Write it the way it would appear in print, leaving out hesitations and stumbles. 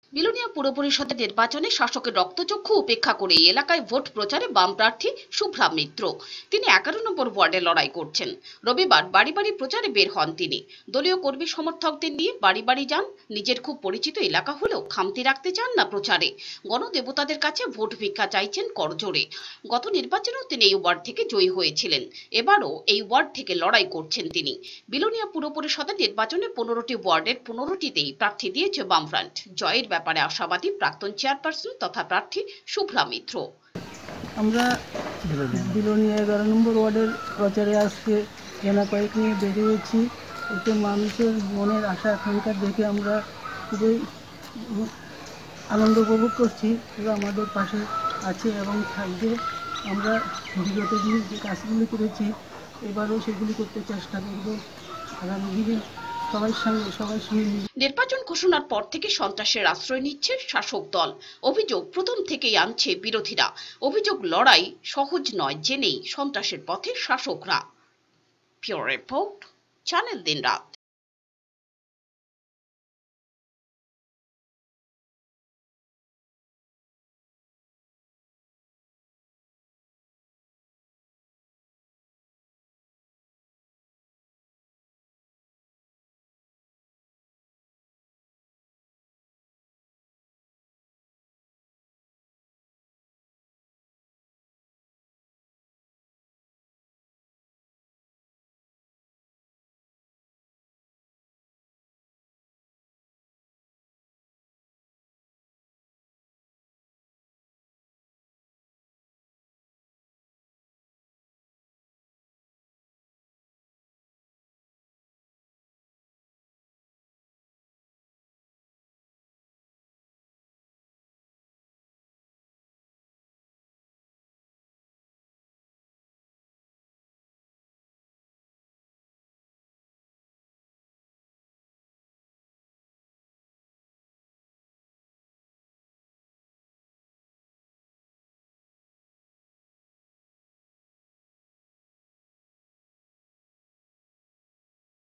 বিলোনিয়া পুর পরিষদের নির্বাচনে শাসকের রক্তচক্ষু উপেক্ষা করে এই এলাকায় ভোট প্রচারে বাম প্রার্থী শুভ্রা মিত্র। তিনি 11 নম্বর ওয়ার্ডে লড়াই করছেন। রবিবার বাড়ি বাড়ি প্রচারে বের হন তিনি। দলীয় কর্মী সমর্থকদের নিয়ে বাড়ি বাড়ি যান। নিজের খুব পরিচিত এলাকা হলেও খামতি রাখতে চান না প্রচারে। গণদেবতাদের কাছে ভোট ভিক্ষা চাইছেন করজোড়ে। গত নির্বাচনেও তিনি এই ওয়ার্ড থেকে জয়ী হয়েছিলেন। এবারও এই ওয়ার্ড থেকে লড়াই করছেন তিনি। বিলোনিয়া পুর পরিষদের নির্বাচনে 15টি ওয়ার্ডের 15টিতেই প্রার্থী দিয়েছে বামফ্রন্ট। জয়ের ব্যাপারে আশাবাদী প্রাক্তন চেয়ারপারসন তথা প্রার্থী শুভ্রা মিত্র। আমরা বিলোনিয়া 11 নম্বর ওয়ার্ডের প্রচারে আজকে জনকয়েক নিয়ে বেরিয়েছি। এতে মানুষের মনের আশা আকাঙ্ক্ষা দেখে আমরা খুবই আনন্দ উপভোগ করছি এবং আমাদের পাশে আছে এবং থাকবে। আমরা বিগত দিনে যে কাজগুলি করেছি এবারও সেগুলি করতে চেষ্টা করব। আগামী দিনে সবার সঙ্গে নির্বাচন ঘোষণার পর থেকে সন্ত্রাসের আশ্রয় নিচ্ছে শাসক দল। অভিযোগ প্রথম থেকেই আনছে বিরোধীরা। অভিযোগ লড়াই সহজ নয় জেনেই সন্ত্রাসের পথে শাসকরা। পিওর রিপোর্ট, চ্যানেল দিনরাত।